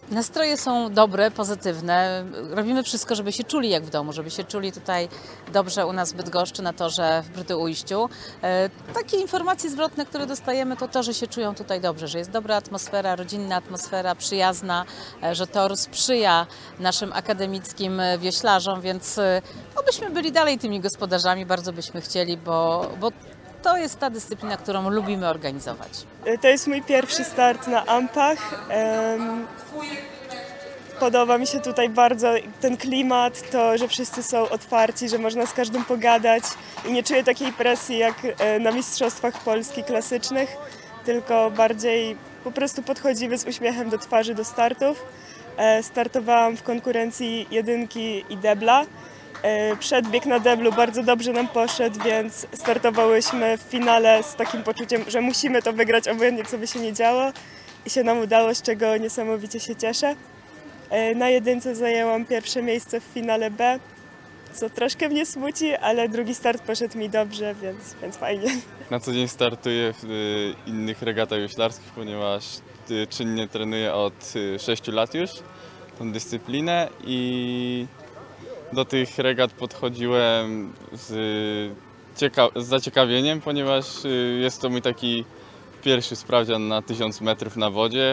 Nastroje są dobre, pozytywne. Robimy wszystko, żeby się czuli jak w domu, żeby się czuli tutaj dobrze u nas w Bydgoszczy na torze w Brytyjujściu. Takie informacje zwrotne, które dostajemy, to to, że się czują tutaj dobrze, że jest dobra atmosfera, rodzinna atmosfera, przyjazna, że tor sprzyja naszym akademickim wioślarzom, więc obyśmy byli dalej tymi gospodarzami, bardzo byśmy chcieli, bo to jest ta dyscyplina, którą lubimy organizować. To jest mój pierwszy start na Ampach. Podoba mi się tutaj bardzo ten klimat, to, że wszyscy są otwarci, że można z każdym pogadać i nie czuję takiej presji jak na Mistrzostwach Polski klasycznych, tylko bardziej po prostu podchodzimy z uśmiechem do twarzy do startów. Startowałam w konkurencji jedynki i debla. Przedbieg na deblu bardzo dobrze nam poszedł, więc startowałyśmy w finale z takim poczuciem, że musimy to wygrać, obojętnie co by się nie działo. I się nam udało, z czego niesamowicie się cieszę. Na jedynce zajęłam pierwsze miejsce w finale B, co troszkę mnie smuci, ale drugi start poszedł mi dobrze, więc fajnie. Na co dzień startuję w innych regatach wioślarskich, ponieważ czynnie trenuję od 6 lat już tą dyscyplinę i do tych regat podchodziłem z zaciekawieniem, ponieważ jest to mój taki pierwszy sprawdzian na 1000 metrów na wodzie,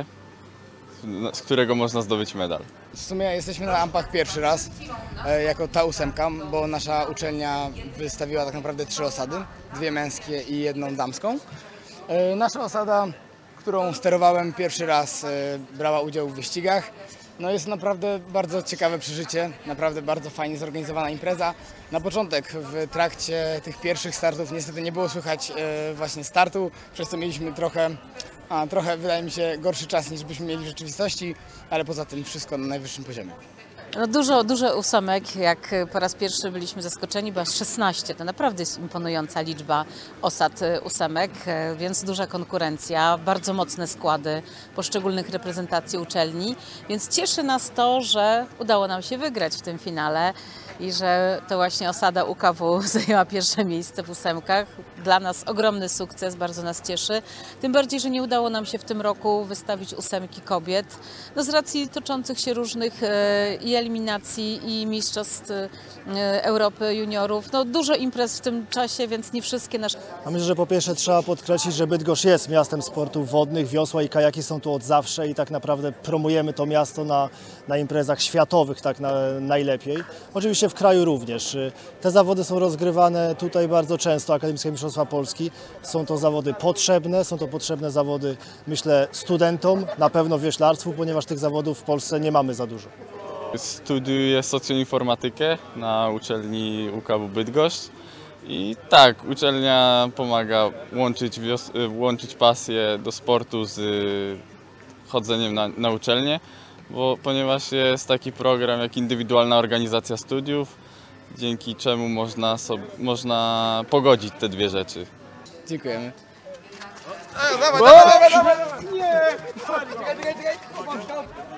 z którego można zdobyć medal. W sumie jesteśmy na Ampach pierwszy raz jako ta 8, bo nasza uczelnia wystawiła tak naprawdę 3 osady, 2 męskie i 1 damską. Nasza osada, którą sterowałem pierwszy raz, brała udział w wyścigach. No jest naprawdę bardzo ciekawe przeżycie, naprawdę bardzo fajnie zorganizowana impreza. Na początek, w trakcie tych pierwszych startów niestety nie było słychać właśnie startu, przez co mieliśmy trochę wydaje mi się gorszy czas niż byśmy mieli w rzeczywistości, ale poza tym wszystko na najwyższym poziomie. No dużo 8, jak po raz pierwszy byliśmy zaskoczeni, bo aż 16. To naprawdę jest imponująca liczba osad 8, więc duża konkurencja, bardzo mocne składy poszczególnych reprezentacji uczelni, więc cieszy nas to, że udało nam się wygrać w tym finale i że to właśnie osada UKW zajęła pierwsze miejsce w 8. Dla nas ogromny sukces, bardzo nas cieszy. Tym bardziej, że nie udało nam się w tym roku wystawić 8 kobiet. No z racji toczących się różnych i eliminacji i mistrzostw Europy juniorów. No dużo imprez w tym czasie, więc nie wszystkie nasze... A myślę, że po pierwsze trzeba podkreślić, że Bydgoszcz jest miastem sportów wodnych, wiosła i kajaki są tu od zawsze i tak naprawdę promujemy to miasto na imprezach światowych tak najlepiej. Oczywiście w kraju również. Te zawody są rozgrywane tutaj bardzo często, Akademickie Mistrzostwa Polski. Są to zawody potrzebne, są to potrzebne zawody, myślę, studentom, na pewno wioślarstwu, ponieważ tych zawodów w Polsce nie mamy za dużo. Studiuję socjoinformatykę na uczelni UKW Bydgoszcz i tak, uczelnia pomaga łączyć pasję do sportu z chodzeniem na uczelnię, ponieważ jest taki program jak indywidualna organizacja studiów, dzięki czemu można pogodzić te dwie rzeczy. Dziękujemy. Dawaj! Nie!